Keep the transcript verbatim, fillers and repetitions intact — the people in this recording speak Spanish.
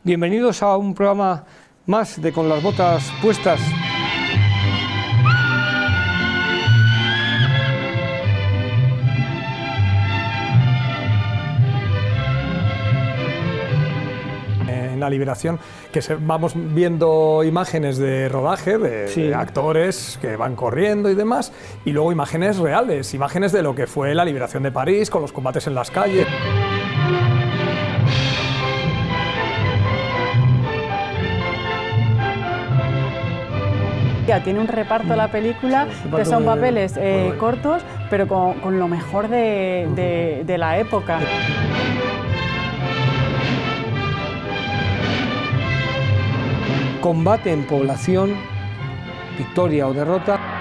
Bienvenidos a un programa más de Con las botas puestas. En La Liberación, que se, vamos viendo imágenes de rodaje, de, sí. de actores que van corriendo y demás, y luego imágenes reales, imágenes de lo que fue la liberación de París, con los combates en las calles. Tiene un reparto la película, sí, que son papeles eh, bueno. cortos, pero con, con lo mejor de, de, de la época. Combate en población, victoria o derrota.